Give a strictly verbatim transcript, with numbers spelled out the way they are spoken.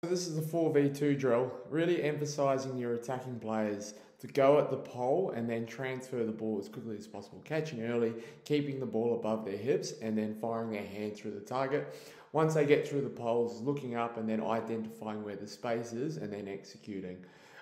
This is a four v two drill, really emphasising your attacking players to go at the pole and then transfer the ball as quickly as possible, catching early, keeping the ball above their hips and then firing their hand through the target. Once they get through the poles, looking up and then identifying where the space is and then executing.